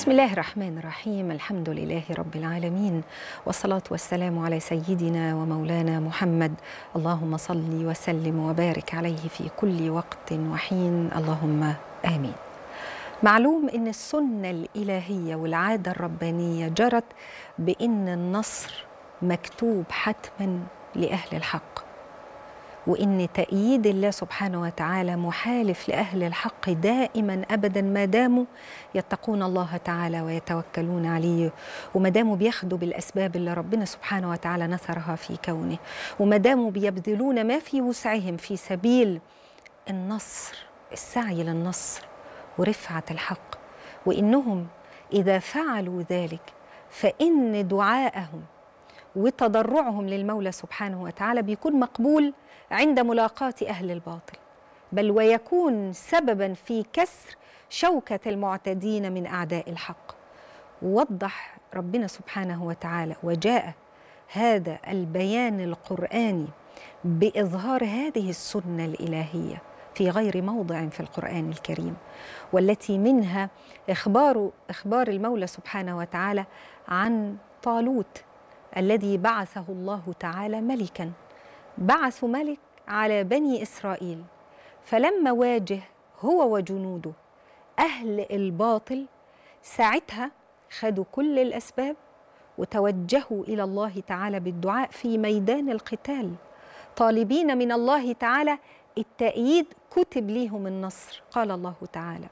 بسم الله الرحمن الرحيم. الحمد لله رب العالمين، والصلاة والسلام على سيدنا ومولانا محمد. اللهم صل وسلم وبارك عليه في كل وقت وحين، اللهم آمين. معلوم إن السنة الإلهية والعادة الربانية جرت بإن النصر مكتوب حتما لأهل الحق، وإن تأييد الله سبحانه وتعالى محالف لأهل الحق دائما أبدا ما داموا يتقون الله تعالى ويتوكلون عليه، وما داموا بياخدوا بالأسباب اللي ربنا سبحانه وتعالى نثرها في كونه، وما داموا بيبذلون ما في وسعهم في سبيل النصر، السعي للنصر ورفعة الحق. وإنهم إذا فعلوا ذلك فإن دعاءهم وتضرعهم للمولى سبحانه وتعالى بيكون مقبول عند ملاقاة أهل الباطل، بل ويكون سببا في كسر شوكة المعتدين من أعداء الحق. ووضح ربنا سبحانه وتعالى وجاء هذا البيان القرآني بإظهار هذه السنة الإلهية في غير موضع في القرآن الكريم، والتي منها إخبار المولى سبحانه وتعالى عن طالوت الذي بعثه الله تعالى ملكا، بعث ملك على بني إسرائيل، فلما واجه هو وجنوده أهل الباطل ساعتها خدوا كل الأسباب وتوجهوا إلى الله تعالى بالدعاء في ميدان القتال، طالبين من الله تعالى التأييد، كتب ليهم النصر. قال الله تعالى: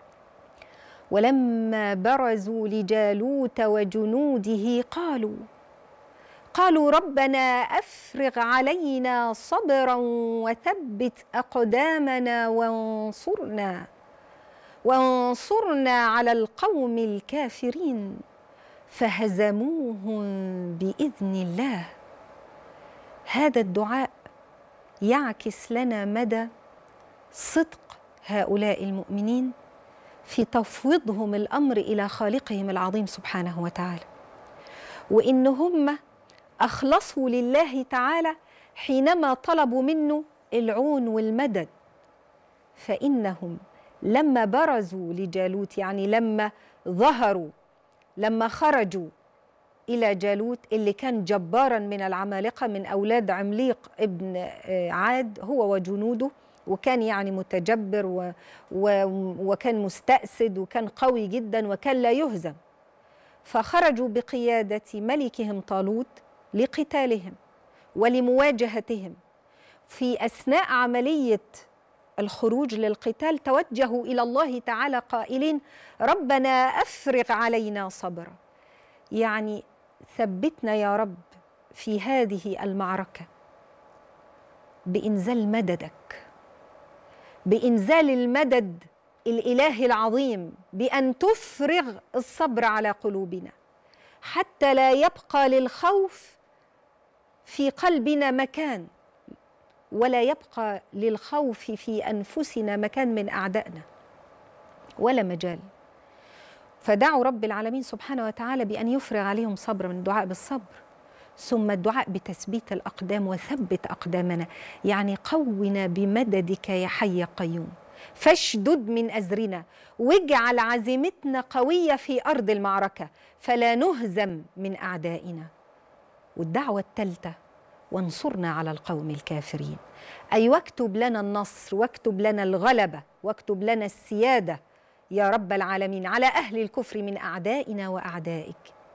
ولما برزوا لجالوت وجنوده قالوا ربنا أفرغ علينا صبرا وثبت أقدامنا وانصرنا على القوم الكافرين فهزموهم بإذن الله. هذا الدعاء يعكس لنا مدى صدق هؤلاء المؤمنين في تفويضهم الأمر إلى خالقهم العظيم سبحانه وتعالى، وإن هم أخلصوا لله تعالى حينما طلبوا منه العون والمدد. فإنهم لما برزوا لجالوت، يعني لما ظهروا، لما خرجوا إلى جالوت اللي كان جبارا من العمالقة من أولاد عمليق ابن عاد هو وجنوده، وكان يعني متجبر وكان مستأسد وكان قوي جدا وكان لا يهزم، فخرجوا بقيادة ملكهم طالوت لقتالهم ولمواجهتهم. في أثناء عملية الخروج للقتال توجهوا إلى الله تعالى قائلين: ربنا أفرغ علينا صبرا، يعني ثبتنا يا رب في هذه المعركة بإنزال مددك، بإنزال المدد الإله العظيم، بأن تفرغ الصبر على قلوبنا حتى لا يبقى للخوف في قلبنا مكان، ولا يبقى للخوف في أنفسنا مكان من أعدائنا ولا مجال. فدعوا رب العالمين سبحانه وتعالى بأن يفرغ عليهم صبر، من الدعاء بالصبر، ثم الدعاء بتثبيت الأقدام، وثبت أقدامنا يعني قونا بمددك يا حي قيوم، فاشدد من أزرنا، واجعل عزيمتنا قوية في أرض المعركة فلا نهزم من أعدائنا. والدعوة الثالثة: وانصرنا على القوم الكافرين، أي واكتب لنا النصر، واكتب لنا الغلبة، واكتب لنا السيادة يا رب العالمين على أهل الكفر من أعدائنا وأعدائك،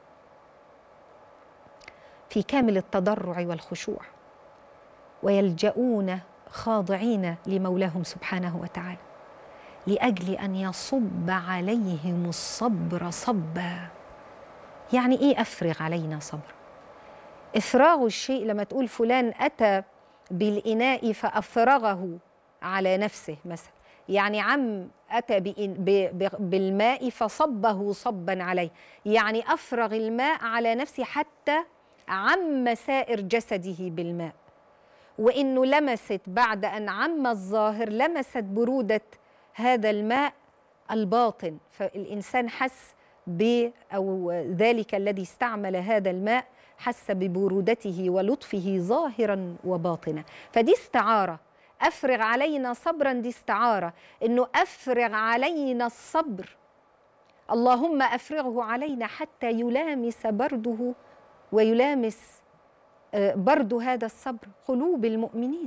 في كامل التضرع والخشوع، ويلجؤون خاضعين لمولاهم سبحانه وتعالى لأجل أن يصب عليهم الصبر صبا. يعني إيه أفرغ علينا صبر؟ إفراغ الشيء لما تقول فلان أتى بالإناء فأفرغه على نفسه مثلا، يعني عم أتى بالماء فصبه صبا عليه، يعني أفرغ الماء على نفسه حتى عم سائر جسده بالماء. وإنه لمست بعد أن عم الظاهر، لمست برودة هذا الماء الباطن، فالإنسان حس أو ذلك الذي استعمل هذا الماء حس ببرودته ولطفه ظاهرا وباطنا. فدي استعارة، أفرغ علينا صبرا، دي استعارة إنه أفرغ علينا الصبر اللهم أفرغه علينا حتى يلامس برده ويلامس برد هذا الصبر قلوب المؤمنين،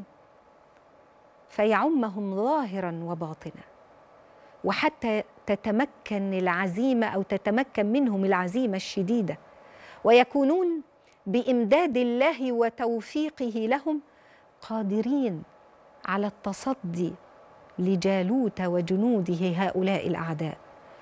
فيعمهم ظاهرا وباطنا، وحتى تتمكن العزيمة أو تتمكن منهم العزيمة الشديدة، ويكونون بإمداد الله وتوفيقه لهم قادرين على التصدي لجالوت وجنوده هؤلاء الأعداء.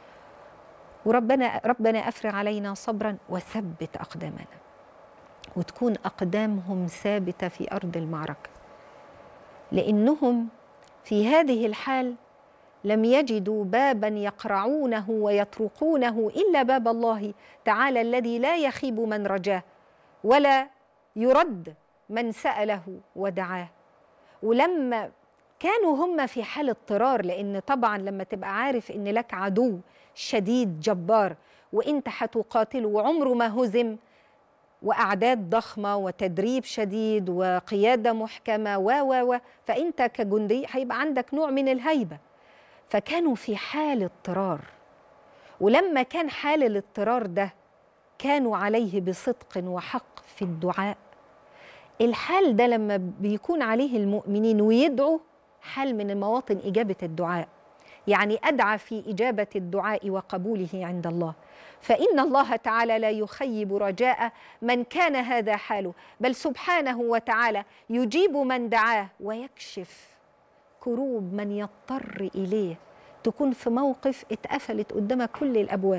ربنا أفرغ علينا صبرا وثبت أقدامنا، وتكون أقدامهم ثابتة في أرض المعركة، لأنهم في هذه الحال لم يجدوا بابا يقرعونه ويطرقونه إلا باب الله تعالى الذي لا يخيب من رجاه ولا يرد من سأله ودعاه. ولما كانوا هم في حال اضطرار، لأن طبعا لما تبقى عارف إن لك عدو شديد جبار وإنت هتقاتله وعمره ما هزم، وأعداد ضخمة وتدريب شديد وقيادة محكمة فأنت كجندي هيبقى عندك نوع من الهيبة. فكانوا في حال اضطرار، ولما كان حال الاضطرار ده كانوا عليه بصدق وحق في الدعاء. الحال ده لما بيكون عليه المؤمنين ويدعوا، حال من مواطن إجابة الدعاء، يعني أدعى في إجابة الدعاء وقبوله عند الله، فإن الله تعالى لا يخيب رجاء من كان هذا حاله، بل سبحانه وتعالى يجيب من دعاه ويكشف كروب من يضطر إليه. تكون في موقف اتقفلت قدامك كل الأبواب،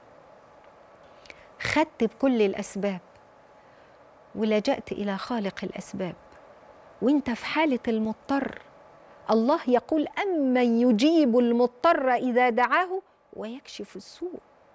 خدت بكل الأسباب ولجأت إلى خالق الأسباب، وانت في حالة المضطر. الله يقول: أمن يجيب المضطر إذا دعاه ويكشف السوء.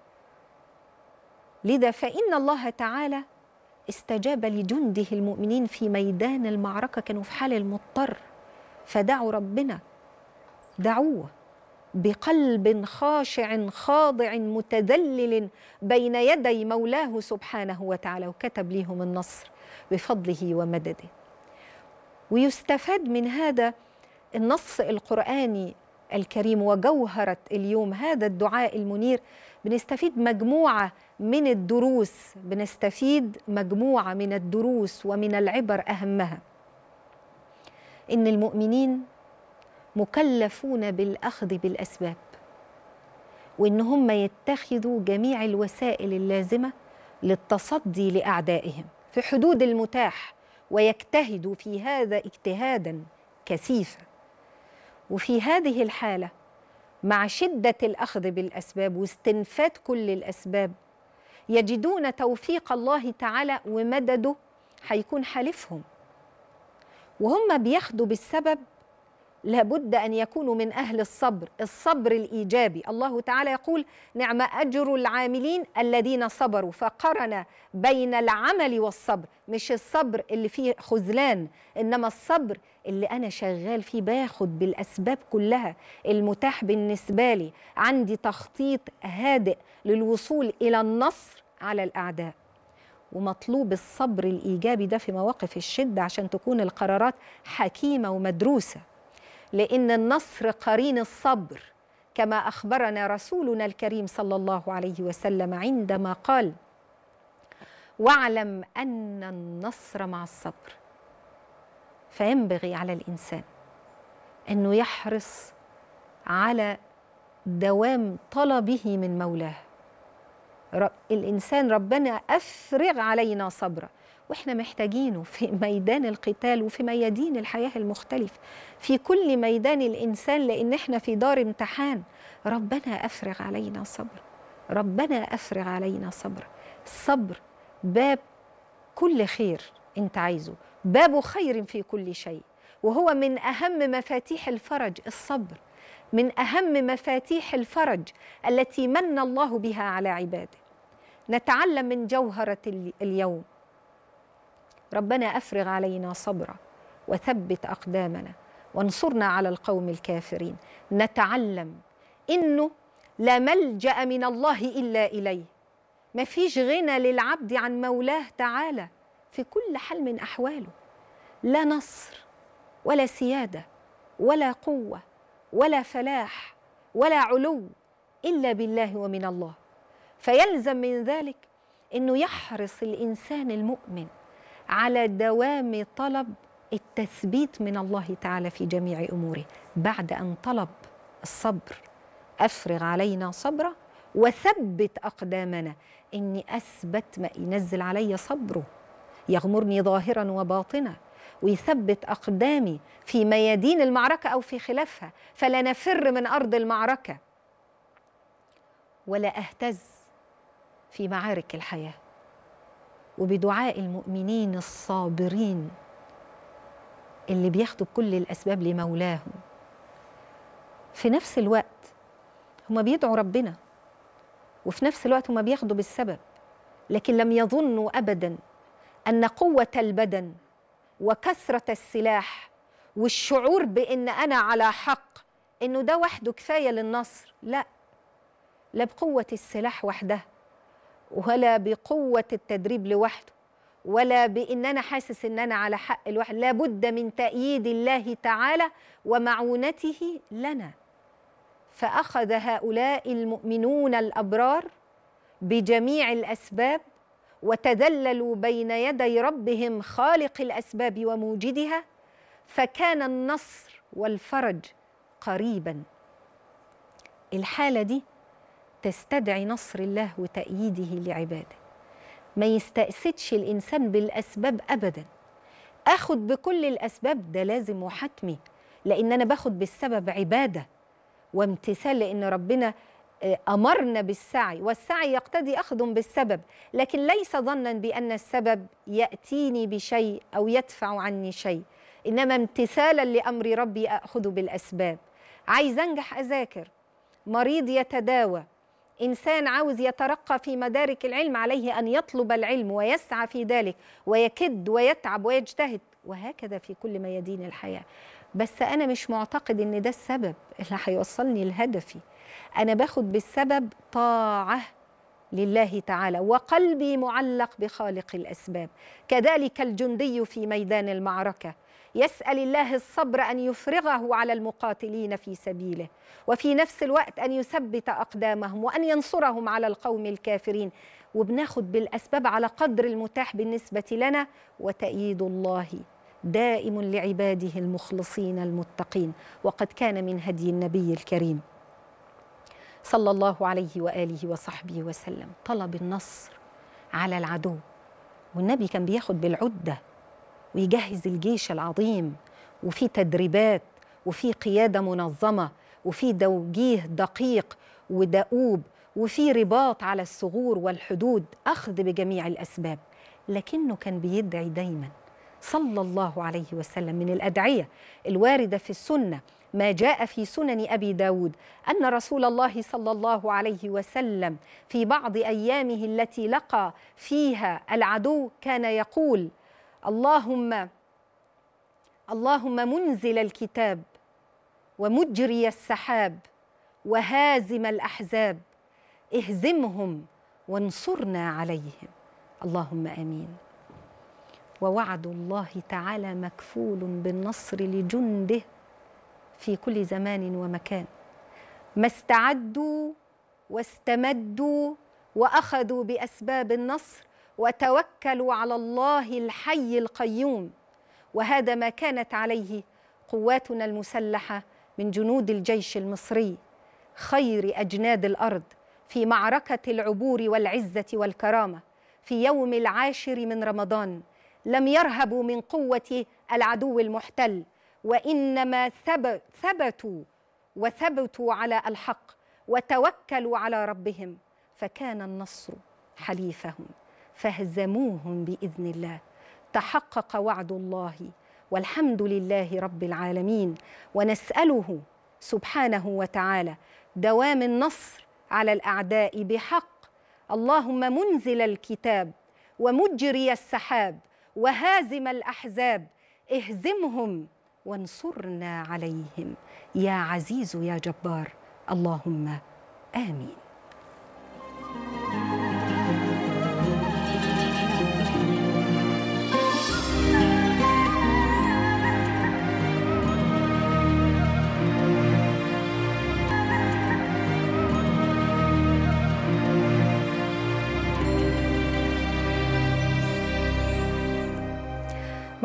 لذا فإن الله تعالى استجاب لجنده المؤمنين في ميدان المعركة، كانوا في حال المضطر فدعوا ربنا، دعوه بقلب خاشع خاضع متذلل بين يدي مولاه سبحانه وتعالى، وكتب لهم النصر بفضله ومدده. ويستفاد من هذا النص القرآني الكريم وجوهرة اليوم هذا الدعاء المنير، بنستفيد مجموعة من الدروس ومن العبر، أهمها إن المؤمنين مكلفون بالأخذ بالأسباب، وإن هم يتخذوا جميع الوسائل اللازمة للتصدي لأعدائهم في حدود المتاح، ويجتهدوا في هذا اجتهادا كثيفا. وفي هذه الحالة مع شدة الأخذ بالأسباب واستنفاد كل الأسباب، يجدون توفيق الله تعالى ومدده هيكون حليفهم، وهم بياخدوا بالسبب لابد أن يكونوا من أهل الصبر الإيجابي. الله تعالى يقول: نعم أجر العاملين الذين صبروا، فقرن بين العمل والصبر، مش الصبر اللي فيه خذلان، إنما الصبر اللي أنا شغال فيه، باخد بالأسباب كلها المتاح بالنسبة لي، عندي تخطيط هادئ للوصول إلى النصر على الأعداء. ومطلوب الصبر الإيجابي ده في مواقف الشدة عشان تكون القرارات حكيمة ومدروسة، لأن النصر قرين الصبر، كما أخبرنا رسولنا الكريم صلى الله عليه وسلم عندما قال: واعلم أن النصر مع الصبر. فينبغي على الإنسان أنه يحرص على دوام طلبه من مولاه. الإنسان ربنا أفرغ علينا صبرا، وإحنا محتاجينه في ميدان القتال وفي ميادين الحياة المختلفة، في كل ميدان الإنسان، لأن إحنا في دار امتحان. ربنا أفرغ علينا صبرا، ربنا أفرغ علينا صبرا. الصبر باب كل خير أنت عايزه، باب خير في كل شيء، وهو من أهم مفاتيح الفرج. الصبر من أهم مفاتيح الفرج التي من الله بها على عباده. نتعلم من جوهرة اليوم: ربنا أفرغ علينا صبرا وثبت أقدامنا وانصرنا على القوم الكافرين. نتعلم إنه لا ملجأ من الله إلا إليه، ما فيش غنى للعبد عن مولاه تعالى في كل حال من أحواله، لا نصر ولا سيادة ولا قوة ولا فلاح ولا علو إلا بالله ومن الله. فيلزم من ذلك أنه يحرص الإنسان المؤمن على دوام طلب التثبيت من الله تعالى في جميع أموره. بعد أن طلب الصبر، أفرغ علينا صبرا وثبت أقدامنا، إني أثبت ما ينزل علي صبره يغمرني ظاهرا وباطنا، ويثبت أقدامي في ميادين المعركة أو في خلافها، فلا نفر من أرض المعركة ولا أهتز في معارك الحياة. وبدعاء المؤمنين الصابرين اللي بياخدوا بكل الأسباب لمولاهم، في نفس الوقت هم بيدعوا ربنا، وفي نفس الوقت هم بياخدوا بالسبب، لكن لم يظنوا أبدا أن قوة البدن وكثرة السلاح والشعور بأن أنا على حق أنه ده وحده كفاية للنصر. لا بقوة السلاح وحده، ولا بقوة التدريب لوحده، ولا بأن أنا حاسس أن أنا على حق لوحده. لا بد من تأييد الله تعالى ومعونته لنا. فأخذ هؤلاء المؤمنون الأبرار بجميع الأسباب وتذللوا بين يدي ربهم خالق الأسباب وموجدها، فكان النصر والفرج قريبا. الحالة دي تستدعي نصر الله وتأييده لعباده. ما يستأسدش الإنسان بالأسباب أبدا. أخذ بكل الأسباب ده لازم وحتمي، لأن أنا باخد بالسبب عبادة وامتثال، لأن ربنا أمرنا بالسعي، والسعي يقتضي أخذ بالسبب، لكن ليس ظنا بأن السبب يأتيني بشيء أو يدفع عني شيء، إنما امتثالا لأمر ربي أخذ بالأسباب. عايز أنجح أذاكر، مريض يتداوى، إنسان عاوز يترقى في مدارك العلم، عليه أن يطلب العلم ويسعى في ذلك ويكد ويتعب ويجتهد، وهكذا في كل ميادين الحياة. بس أنا مش معتقد إن ده السبب اللي هيوصلني لهدفي. أنا باخد بالسبب طاعة لله تعالى، وقلبي معلق بخالق الأسباب. كذلك الجندي في ميدان المعركة يسأل الله الصبر أن يفرغه على المقاتلين في سبيله، وفي نفس الوقت أن يثبت أقدامهم وأن ينصرهم على القوم الكافرين. وبناخد بالأسباب على قدر المتاح بالنسبة لنا، وتأييد الله دائم لعباده المخلصين المتقين. وقد كان من هدي النبي الكريم صلى الله عليه وآله وصحبه وسلم طلب النصر على العدو، والنبي كان بياخد بالعدة ويجهز الجيش العظيم، وفي تدريبات وفي قيادة منظمة وفي توجيه دقيق ودؤوب وفي رباط على الثغور والحدود، أخذ بجميع الأسباب. لكنه كان بيدعي دايما صلى الله عليه وسلم من الأدعية الواردة في السنة، ما جاء في سنن أبي داود أن رسول الله صلى الله عليه وسلم في بعض أيامه التي لقى فيها العدو كان يقول: اللهم منزل الكتاب ومجري السحاب وهازم الأحزاب اهزمهم وانصرنا عليهم. اللهم آمين. ووعد الله تعالى مكفول بالنصر لجنده في كل زمان ومكان، ما استعدوا واستمدوا وأخذوا بأسباب النصر وتوكلوا على الله الحي القيوم. وهذا ما كانت عليه قواتنا المسلحة من جنود الجيش المصري، خير أجناد الأرض، في معركة العبور والعزة والكرامة في يوم 10 من رمضان. لم يرهبوا من قوة العدو المحتل، وإنما ثبتوا على الحق وتوكلوا على ربهم، فكان النصر حليفهم فهزموهم بإذن الله. تحقق وعد الله والحمد لله رب العالمين. ونسأله سبحانه وتعالى دوام النصر على الأعداء بحق. اللهم منزل الكتاب ومجري السحاب وهازم الأحزاب اهزمهم وانصرنا عليهم يا عزيز يا جبار. اللهم آمين.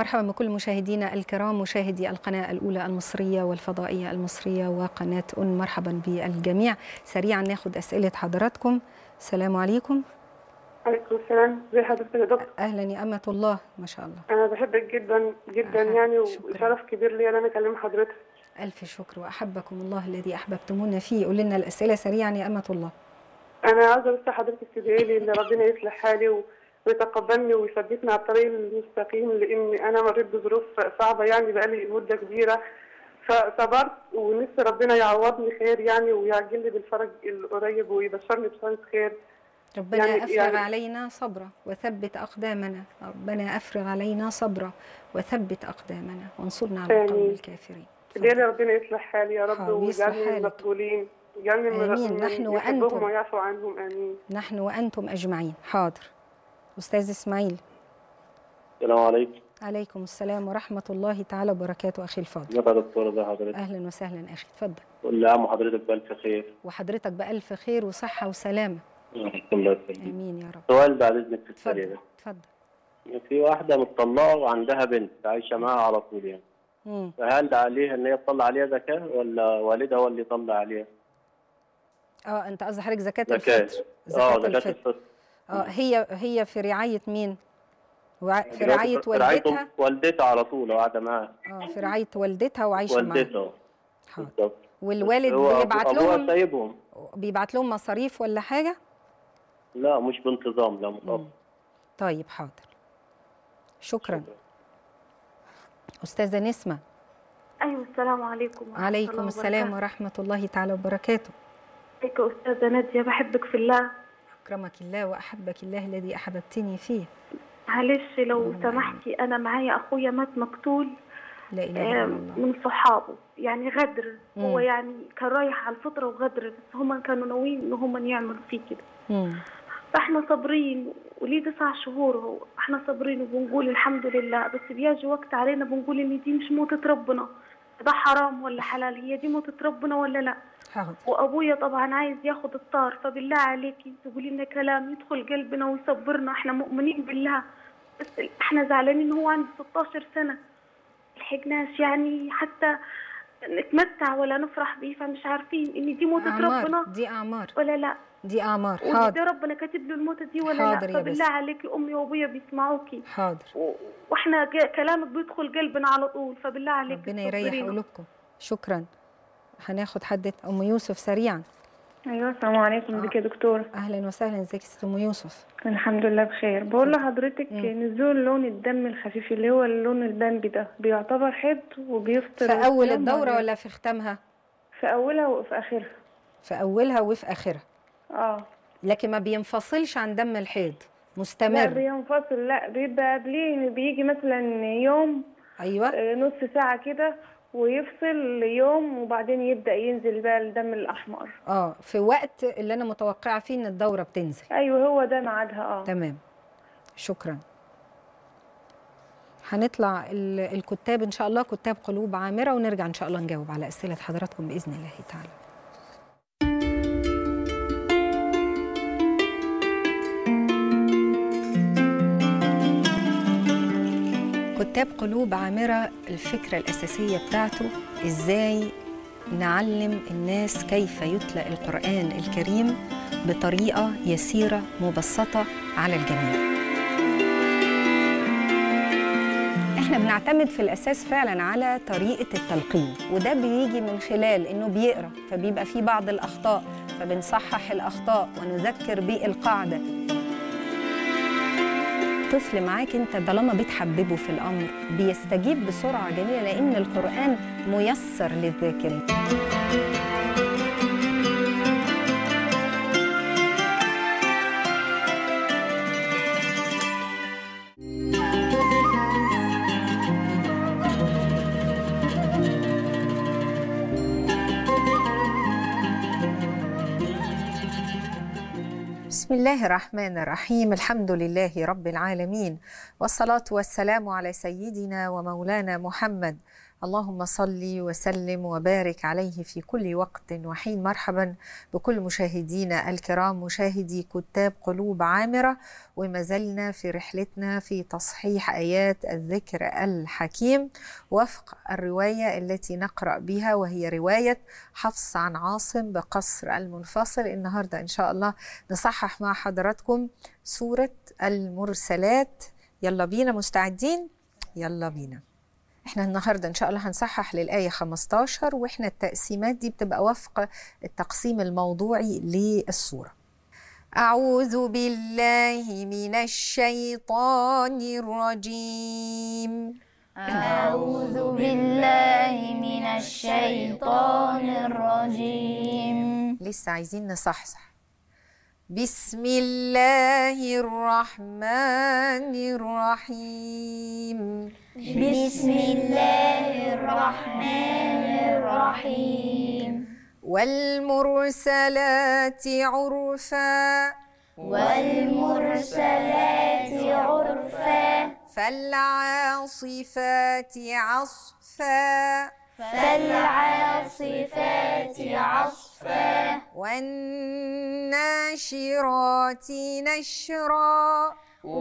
مرحبا بكل مشاهدينا الكرام، مشاهدي القناة الأولى المصرية والفضائية المصرية وقناة مرحبا بالجميع. سريعا ناخد أسئلة حضراتكم. السلام عليكم. عليكم السلام، ازي حضرتك يا دكتور؟ أهلا يا أمة الله، ما شاء الله. أنا بحبك جدا جدا يعني، وشرف كبير لي أن أنا أكلم حضرتك. ألف شكر، وأحبكم الله الذي أحببتمونا فيه. قول لنا الأسئلة سريعا يا أمة الله. أنا عاوزة بس حضرتك تدعي لي إن ربنا يصلح حالي ويتقبلني ويثبتني على الطريق المستقيم، لأن أنا مريت بظروف صعبة يعني بقالي مدة كبيرة، فصبرت ونفسي ربنا يعوضني خير يعني، ويعجل لي بالفرج القريب ويبشرني بشرط خير. ربنا أفرغ علينا صبرا وثبت أقدامنا، ربنا أفرغ علينا صبرا وثبت أقدامنا وانصرنا على القوم الكافرين. ليه ربنا يصلح حالي يا رب ويجعلني من المقبولين، آمين. نحن وأنتم ويعفو عنهم. آمين. نحن وأنتم أجمعين. حاضر. أستاذ إسماعيل. السلام عليكم. عليكم السلام ورحمة الله تعالى وبركاته. أخي الفاضل. ازيك يا دكتورة؟ ازي حضرتك؟ أهلا وسهلا أخي، اتفضل. كل عام وحضرتك بألف خير. وحضرتك بألف خير وصحة وسلامة. الله يسلمك. آمين يا رب. سؤال بعد إذنك في السريع ده. اتفضل. في واحدة متطلقة وعندها بنت عايشة معاها على طول يعني. فهل عليها إن هي تطلع عليها زكاة ولا والدها هو اللي يطلع عليها؟ أنت قصدي حضرتك زكاة الفطر. زكاة الفطر. هي في رعاية مين؟ في رعاية والدتها؟ والدتها على طول قاعدة معاها. في رعاية والدتها وعايشة معاها. والدتها. حاضر. والوالد بيبعت لهم مصاريف ولا حاجة؟ لا مش بانتظام، لا مطلق. طيب حاضر. شكرا. أستاذة نسمة. أيوة السلام عليكم. عليكم السلام ورحمة الله تعالى وبركاته. ازيك يا أستاذة نادية؟ بحبك في الله. أكرمك الله وأحبك الله الذي أحببتني فيه. معلش لو سمحتي، أنا معايا أخويا مات مقتول. لا إله إلا الله. من صحابه يعني غدر. هو يعني كان رايح على الفطرة وغدر، بس هم كانوا ناويين إن هم يعملوا فيه كده. فاحنا صابرين وليه 9 شهور هو، احنا صابرين وبنقول الحمد لله، بس بيجي وقت علينا بنقول ان دي مش موتة ربنا، ده حرام ولا حلال؟ هي دي موتة ربنا ولا لا؟ حاضر. وابويا طبعا عايز ياخد الطار، فبالله عليكي تقولي لنا كلام يدخل قلبنا ويصبرنا، احنا مؤمنين بالله، بس احنا زعلانين. هو عنده 16 سنة ملحقناش يعني حتى نتمتع ولا نفرح بيه، فمش عارفين ان دي موتة ربنا. دي أعمار ولا لا؟ دي أعمار. حاضر. ده ربنا كاتب له الموتة دي ولا لا؟ فبالله عليكي أمي وأبويا بيسمعوكي. حاضر. واحنا كلامك بيدخل قلبنا على طول، فبالله عليكي ربنا يريح قلوبكم. شكرا. هناخد حد أم يوسف سريعا. ايوه السلام عليكم. ازيك يا دكتوره؟ اهلا وسهلا. ازيك يا ام يوسف؟ الحمد لله بخير. بقول لحضرتك نزول لون الدم الخفيف اللي هو اللون البامبي ده بيعتبر حيض وبيفطر في اول الدوره ولا في ختامها؟ في اولها وفي اخرها. في اولها وفي اخرها. لكن ما بينفصلش عن دم الحيض، مستمر؟ لا بينفصل، لا بيبقى قبليه، بيجي مثلا يوم. ايوه. نص ساعه كده ويفصل يوم، وبعدين يبدأ ينزل بقى الدم الأحمر. في وقت اللي أنا متوقعة فيه إن الدورة بتنزل. أيوه هو ده ميعادها. تمام. شكرا. هنطلع الكتاب إن شاء الله، كتاب قلوب عامرة، ونرجع إن شاء الله نجاوب على أسئلة حضراتكم بإذن الله تعالى. كتاب قلوب عامرة، الفكرة الأساسية بتاعته إزاي نعلم الناس كيف يتلى القرآن الكريم بطريقة يسيرة مبسطة على الجميع. احنا بنعتمد في الأساس فعلا على طريقة التلقين، وده بيجي من خلال إنه بيقرأ فبيبقى فيه بعض الأخطاء، فبنصحح الأخطاء ونذكر بالقاعدة. طفل معاك انت طالما بتحببه في الامر بيستجيب بسرعه جميله، لان القران ميسر للذاكرين. بسم الله الرحمن الرحيم. الحمد لله رب العالمين، والصلاة والسلام على سيدنا ومولانا محمد. اللهم صل وسلم وبارك عليه في كل وقت وحين. مرحبا بكل مشاهدينا الكرام، مشاهدي كتاب قلوب عامرة، وما زلنا في رحلتنا في تصحيح آيات الذكر الحكيم وفق الرواية التي نقرأ بها، وهي رواية حفص عن عاصم بقصر المنفصل. النهاردة إن شاء الله نصحح مع حضراتكم سورة المرسلات. يلا بينا، مستعدين؟ يلا بينا. احنا النهاردة ان شاء الله هنصحح للآية 15، واحنا التقسيمات دي بتبقى وفق التقسيم الموضوعي للسورة. أعوذ بالله من الشيطان الرجيم. أعوذ بالله من الشيطان الرجيم. لسه عايزين نصحصح. بسم الله الرحمن الرحيم. بسم الله الرحمن الرحيم. والمرسلات عرفا. والمرسلات عرفا. فالعاصفات عصفا. فالعاصفات عصفا. والناشرات نشرا.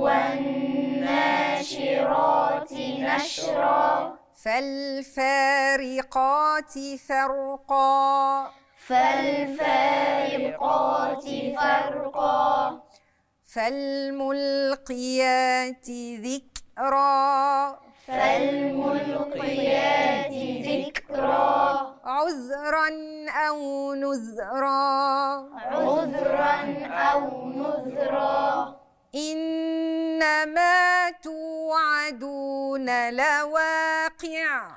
والناشرات نشرا. فالفارقات فرقا. فالفارقات فرقا. فالملقيات ذكرا. فالملقيات ذكرا. عذرا أو نذرا. عذرا أو نذرا. إنما توعدون لواقع.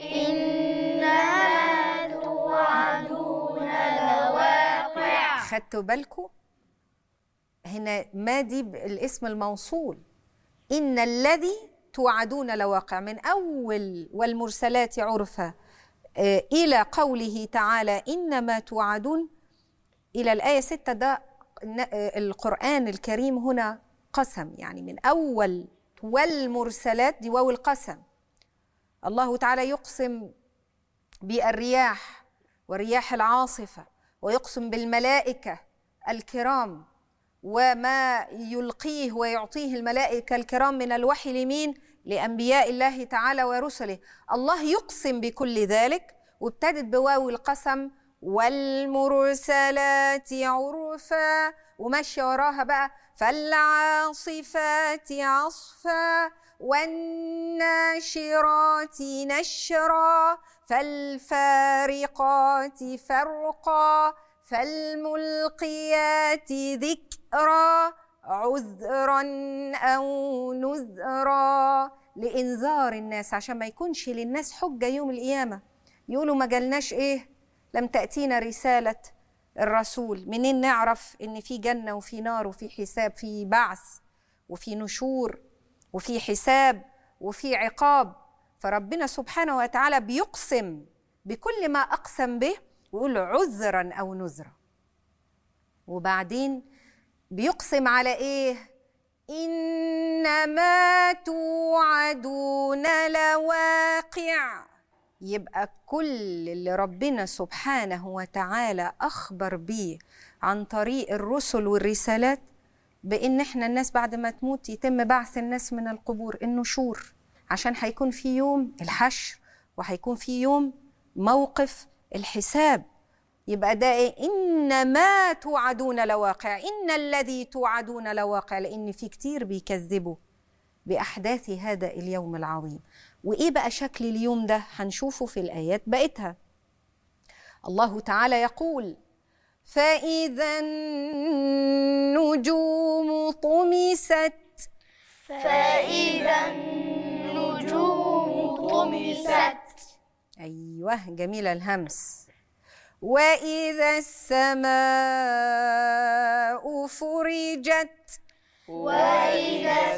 إنما توعدون لواقع. خدتوا بالكم؟ هنا ما دي الاسم الموصول، إن الذي توعدون لواقع، من أول والمرسلات عرفا إلى قوله تعالى إنما توعدون إلى الآية 6. ده القرآن الكريم هنا قسم، يعني من أول والمرسلات دي واو القسم. الله تعالى يقسم بالرياح والرياح العاصفة، ويقسم بالملائكة الكرام وما يلقيه ويعطيه الملائكة الكرام من الوحي لمين؟ لأنبياء الله تعالى ورسله. الله يقسم بكل ذلك، وابتدت بواو القسم والمرسلات عرفا، وماشية وراها بقى فالعاصفات عصفا، والناشرات نشرا، فالفارقات فرقا، فالملقيات ذكرا، عذرا أو نذرا، لإنذار الناس، عشان ما يكونش للناس حجة يوم القيامة يقولوا ما جالناش إيه، لم تأتينا رسالة الرسول. منين نعرف إن في جنة وفي نار وفي حساب، في بعث وفي نشور وفي حساب وفي عقاب؟ فربنا سبحانه وتعالى بيقسم بكل ما أقسم به ويقول عذرا أو نذرا، وبعدين بيقسم على إيه؟ إنما توعدون لواقع. يبقى كل اللي ربنا سبحانه وتعالى أخبر بيه عن طريق الرسل والرسالات، بإن إحنا الناس بعد ما تموت يتم بعث الناس من القبور، النشور، عشان هيكون في يوم الحشر وهيكون في يوم موقف الحساب. يبقى ده إيه؟ إنما توعدون لواقع، إن الذي توعدون لواقع، لأن في كتير بيكذبوا بأحداث هذا اليوم العظيم. وإيه بقى شكل اليوم ده؟ هنشوفه في الآيات بقيتها. الله تعالى يقول فإذا النجوم طمست. فإذا النجوم طمست. أيوه، جميلة الهمس. وإذا السماء فرجت. وإذا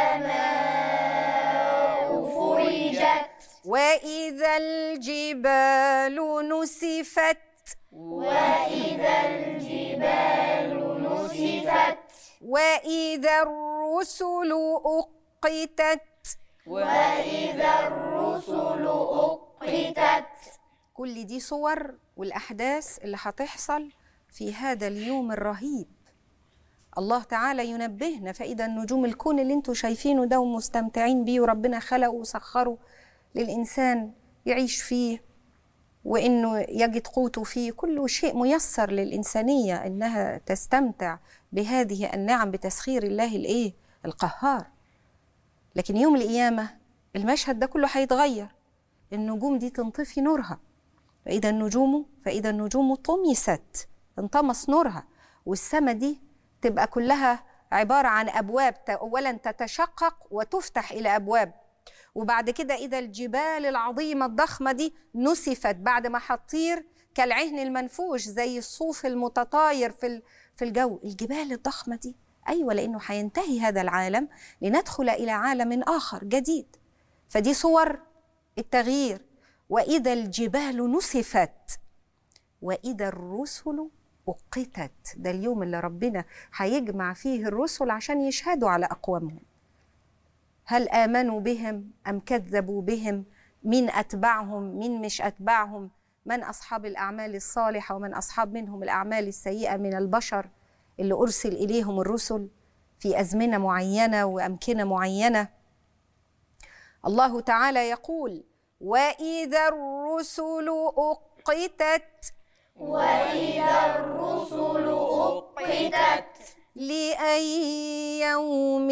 السماء فرجت. وإذا الجبال نسفت. وإذا الجبال نسفت. وإذا الرسل أقتت. وإذا الرسل أقتت. كل دي صور والأحداث اللي هتحصل في هذا اليوم الرهيب. الله تعالى ينبهنا، فإذا النجوم، الكون اللي انتوا شايفينه ده ومستمتعين بيه وربنا خلقه وسخره للإنسان يعيش فيه وإنه يجد قوته فيه، كل شيء ميسر للإنسانية إنها تستمتع بهذه النعم بتسخير الله القهار. لكن يوم القيامة المشهد ده كله هيتغير، النجوم دي تنطفي نورها، فإذا النجوم طمست، انطمس نورها، والسماء دي تبقى كلها عبارة عن أبواب، أولا تتشقق وتفتح إلى أبواب، وبعد كده إذا الجبال العظيمة الضخمة دي نسفت بعد ما هتطير كالعهن المنفوش زي الصوف المتطاير في الجو. الجبال الضخمة دي، أيوة، لأنه هينتهي هذا العالم لندخل إلى عالم آخر جديد. فدي صور التغيير. وإذا الجبال نسفت وإذا الرسل أقتت. ده اليوم اللي ربنا هيجمع فيه الرسل عشان يشهدوا على أقوامهم. هل آمنوا بهم أم كذبوا بهم؟ مين أتبعهم مين مش أتبعهم؟ من أصحاب الأعمال الصالحة ومن أصحاب منهم الأعمال السيئة من البشر اللي أرسل إليهم الرسل في أزمنة معينة وأمكنة معينة. الله تعالى يقول: وإذا الرسل أقتت. وإذا الرسل أقتت. لأي يوم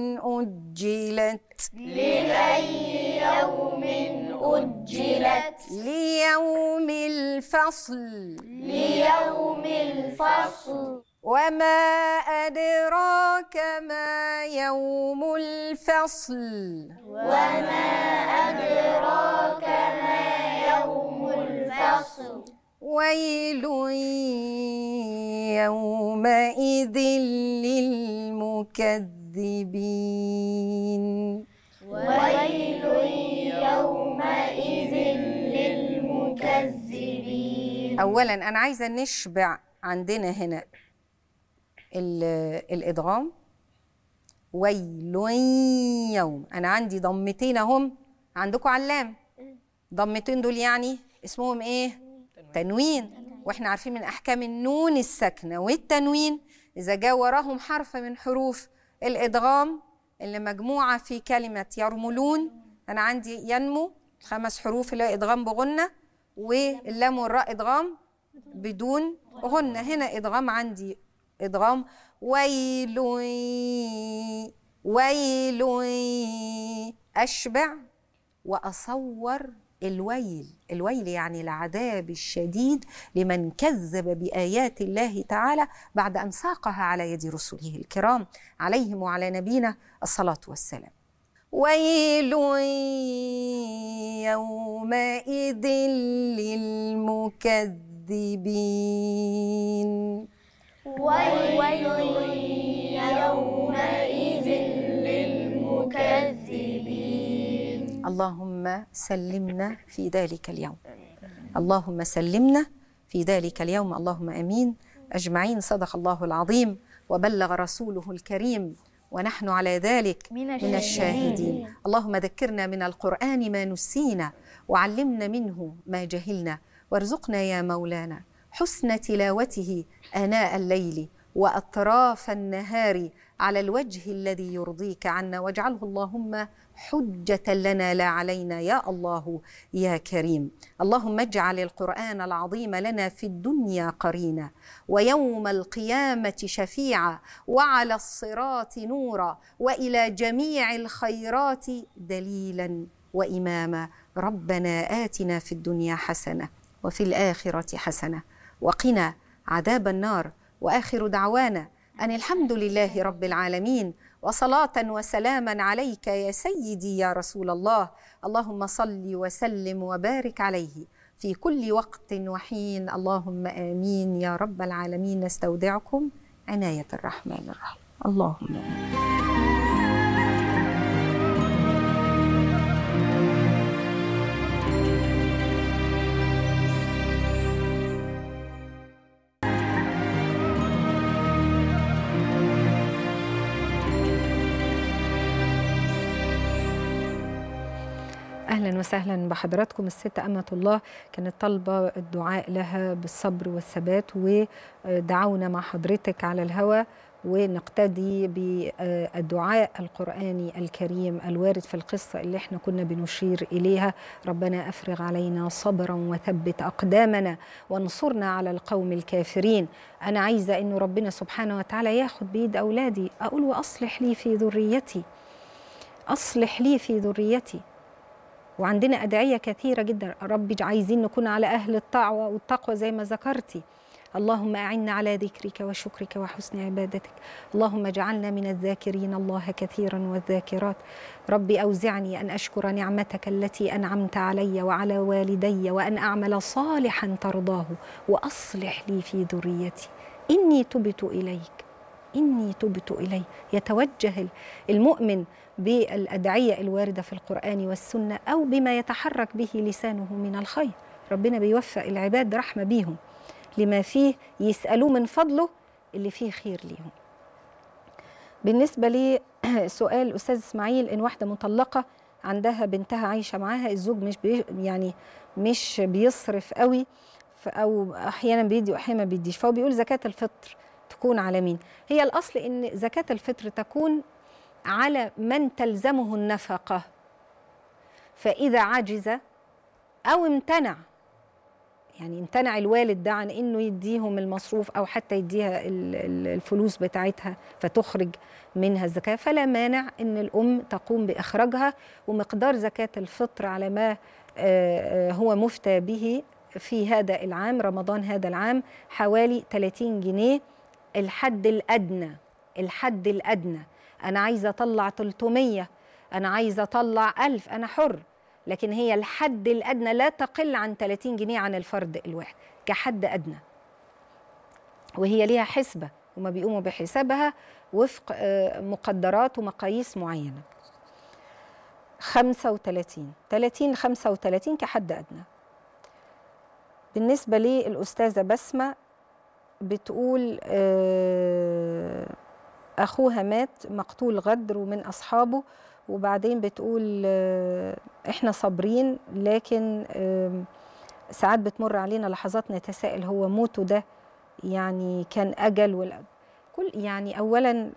أجلت. لأي يوم أجلت. ليوم الفصل. ليوم الفصل. وما أدراك ما يوم الفصل. وما أدراك ما يوم الفصل. ويل يومئذ للمكذبين. ويل يومئذ للمكذبين. أولا أنا عايزة نشبع عندنا هنا الإدغام. ويل يوم، أنا عندي ضمتين هم، عندكم علام. ضمتين دول يعني اسمهم إيه؟ تنوين. واحنا عارفين من أحكام النون الساكنة والتنوين إذا جاء وراهم حرف من حروف الإدغام اللي مجموعة في كلمة يرملون. أنا عندي ينمو 5 حروف اللي هي إدغام بغنة، واللام والراء إدغام بدون غنة. هنا إدغام، عندي إدغام. ويل ويل، أشبع وأصور الويل يعني العذاب الشديد لمن كذب بآيات الله تعالى بعد أن ساقها على يد رسله الكرام عليهم وعلى نبينا الصلاة والسلام. ويل يومئذ للمكذبين. ويل يومئذ للمكذبين. اللهم سلمنا في ذلك اليوم، اللهم سلمنا في ذلك اليوم، اللهم امين اجمعين. صدق الله العظيم وبلغ رسوله الكريم ونحن على ذلك من الشاهدين. اللهم ذكرنا من القرآن ما نسينا وعلمنا منه ما جهلنا، وارزقنا يا مولانا حسن تلاوته آناء الليل وأطراف النهار على الوجه الذي يرضيك عنا، واجعله اللهم حجة لنا لا علينا يا الله يا كريم. اللهم اجعل القرآن العظيم لنا في الدنيا قرينا، ويوم القيامة شفيعا، وعلى الصراط نورا، وإلى جميع الخيرات دليلا وإماما. ربنا آتنا في الدنيا حسنة وفي الآخرة حسنة وقنا عذاب النار. وآخر دعوانا أن الحمد لله رب العالمين، وصلاة وسلاما عليك يا سيدي يا رسول الله. اللهم صل وسلم وبارك عليه في كل وقت وحين. اللهم آمين يا رب العالمين. نستودعكم عناية الرحمن الرحيم. اللهم آمين. أهلا وسهلا بحضراتكم. الست أمة الله كانت طالبة الدعاء لها بالصبر والثبات، ودعونا مع حضرتك على الهوى ونقتدي بالدعاء القرآني الكريم الوارد في القصة اللي احنا كنا بنشير إليها. ربنا أفرغ علينا صبرا وثبت أقدامنا وانصرنا على القوم الكافرين. أنا عايزة إنه ربنا سبحانه وتعالى ياخد بيد أولادي، أقول وأصلح لي في ذريتي، أصلح لي في ذريتي. وعندنا أدعية كثيرة جدا، ربي عايزين نكون على أهل الطاعة والتقوى زي ما ذكرتي. اللهم أعنا على ذكرك وشكرك وحسن عبادتك. اللهم اجعلنا من الذاكرين الله كثيرا والذاكرات. ربي أوزعني أن أشكر نعمتك التي أنعمت علي وعلى والدي، وأن أعمل صالحا ترضاه، وأصلح لي في ذريتي، إني تبت إليك، إني تبت إليك. يتوجه المؤمن بالأدعية الواردة في القرآن والسنة أو بما يتحرك به لسانه من الخير. ربنا بيوفق العباد رحمة بيهم لما فيه يسألوه من فضله اللي فيه خير ليهم. بالنسبة لي سؤال أستاذ إسماعيل، إن واحدة مطلقة عندها بنتها عايشة معاها، الزوج مش بيصرف قوي، أو أحيانا بيدي وأحيانا ما بيديش، فهو بيقول زكاة الفطر تكون على مين؟ هي الأصل إن زكاة الفطر تكون على من تلزمه النفقة، فإذا عجز أو امتنع، يعني امتنع الوالد ده عن إنه يديهم المصروف أو حتى يديها الفلوس بتاعتها فتخرج منها الزكاة، فلا مانع إن الأم تقوم بإخراجها. ومقدار زكاة الفطر على ما هو مفتى به في هذا العام، رمضان هذا العام، حوالي 30 جنيه الحد الأدنى. الحد الأدنى، أنا عايزة أطلع 300، أنا عايزة أطلع 1000، أنا حر، لكن هي الحد الأدنى لا تقل عن 30 جنيه عن الفرد الواحد كحد أدنى. وهي ليها حسبة، وما بيقوموا بحسابها وفق مقدرات ومقاييس معينة. 35 35 كحد أدنى. بالنسبة لي الأستاذة بسمة بتقول أخوها مات مقتول غدر ومن أصحابه، وبعدين بتقول إحنا صابرين، لكن ساعات بتمر علينا لحظات نتساءل هو موته ده يعني كان أجل كل يعني أولا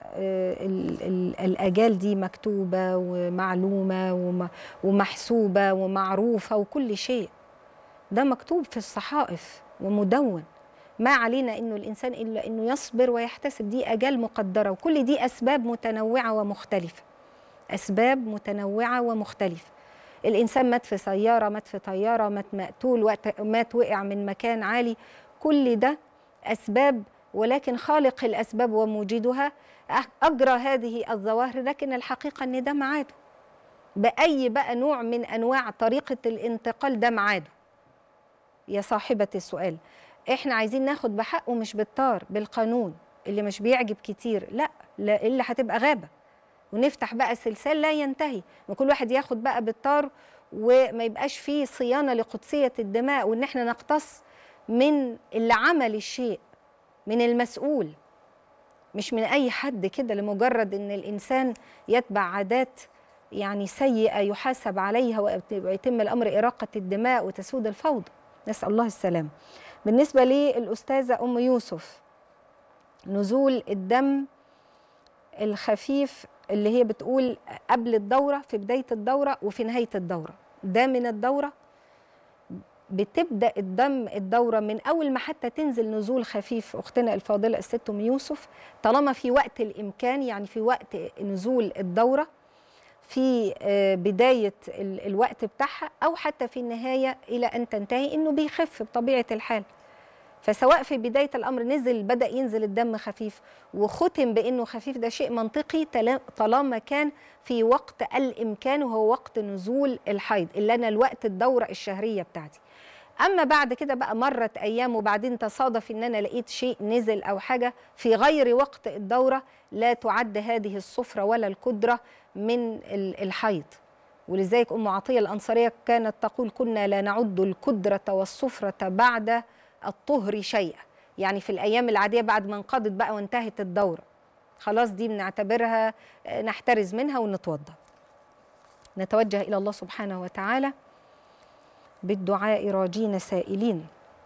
الأجال دي مكتوبة ومعلومة ومحسوبة ومعروفة، وكل شيء ده مكتوب في الصحائف ومدون. ما علينا إنه الإنسان إلا إنه يصبر ويحتسب، دي أجال مقدرة، وكل دي أسباب متنوعة ومختلفة، أسباب متنوعة ومختلفة. الإنسان مات في سيارة، مات في طيارة، مات مقتول، مات وقع من مكان عالي، كل ده أسباب، ولكن خالق الأسباب وموجدها أجرى هذه الظواهر، لكن الحقيقة إن ده معاده بأي بقى نوع من أنواع طريقة الانتقال، ده معاده. يا صاحبة السؤال، إحنا عايزين ناخد بحقه مش بالطار، بالقانون اللي مش بيعجب كتير، لا إلا هتبقى غابة، ونفتح بقى سلسال لا ينتهي، وكل واحد ياخد بقى بالطار، وما يبقاش فيه صيانة لقدسية الدماء، وإن إحنا نقتص من اللي عمل الشيء، من المسؤول، مش من أي حد كده لمجرد إن الإنسان يتبع عادات يعني سيئة يحاسب عليها ويتم الأمر إراقة الدماء وتسود الفوضى، نسأل الله السلام. بالنسبة للأستاذة أم يوسف، نزول الدم الخفيف اللي هي بتقول قبل الدورة، في بداية الدورة وفي نهاية الدورة، ده من الدورة بتبدأ الدورة من أول ما حتى تنزل نزول خفيف. أختنا الفاضلة الست أم يوسف، طالما في وقت الإمكان، يعني في وقت نزول الدورة، في بداية الوقت بتاعها أو حتى في النهاية إلى أن تنتهي، إنه بيخف بطبيعة الحال. فسواء في بداية الأمر بدأ ينزل الدم خفيف وختم بأنه خفيف، ده شيء منطقي طالما كان في وقت الإمكان، وهو وقت نزول الحيض، اللي أنا الوقت الدورة الشهرية بتاعتي. أما بعد كده بقى مرت أيام وبعدين تصادف إن أنا لقيت شيء نزل أو حاجة في غير وقت الدورة، لا تعد هذه الصفرة ولا القدرة من الحيض. ولذلك أم عطية الأنصارية كانت تقول: كنا لا نعد القدرة والصفرة بعد الطهر شيئا، يعني في الأيام العادية بعد ما انقضت بقى وانتهت الدورة، خلاص دي بنعتبرها نحترز منها ونتوضأ. نتوجه إلى الله سبحانه وتعالى بالدعاء راجين سائلين.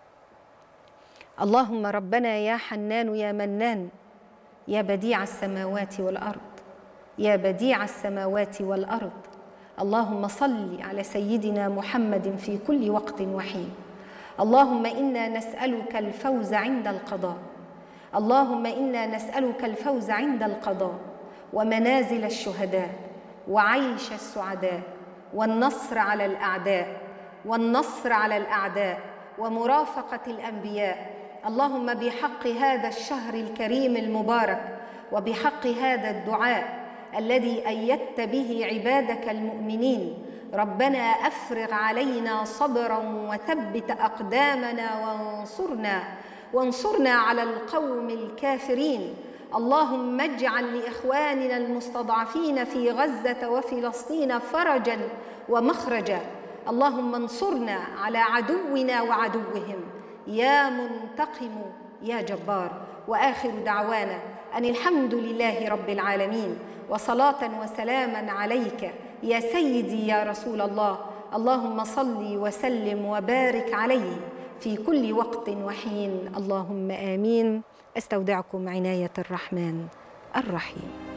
اللهم ربنا يا حنان يا منان يا بديع السماوات والأرض، يا بديع السماوات والأرض، اللهم صل على سيدنا محمد في كل وقت وحين. اللهم إنا نسألك الفوز عند القضاء، اللهم إنا نسألك الفوز عند القضاء ومنازل الشهداء وعيش السعداء والنصر على الأعداء، والنصر على الأعداء ومرافقة الأنبياء. اللهم بحق هذا الشهر الكريم المبارك وبحق هذا الدعاء الذي أيدت به عبادك المؤمنين، ربنا أفرغ علينا صبرا وثبت أقدامنا وانصرنا على القوم الكافرين. اللهم اجعل لإخواننا المستضعفين في غزة وفلسطين فرجا ومخرجا. اللهم انصرنا على عدونا وعدوهم يا منتقم يا جبار. وآخر دعوانا أن الحمد لله رب العالمين، وصلاة وسلاما عليك يا سيدي يا رسول الله. اللهم صل وسلم وبارك عليه في كل وقت وحين. اللهم آمين. أستودعكم عناية الرحمن الرحيم.